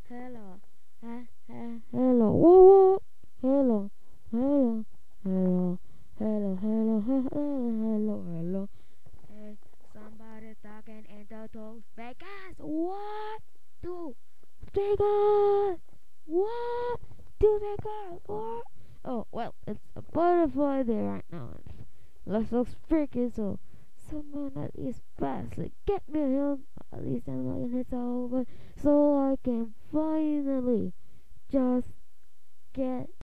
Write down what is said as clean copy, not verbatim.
hello, hello, whoa, hello, hello, hello, hello, hello, hello, hello. Hey, somebody talking in the Las Vegas. What? Do Vegas? What? Do Vegas? What? Oh well, it's a butterfly there right now. Let's look freaky, so someone at least fast, like get me a hill. At least I'm not gonna hit over, so I can finally just get